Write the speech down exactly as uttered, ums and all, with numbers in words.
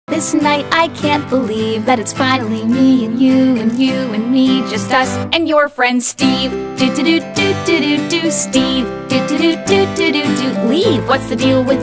This night I can't believe that it's finally me and you and you and me, just us and your friend Steve. Do do do do do do do Steve. Do do do do do do do leave. What's the deal with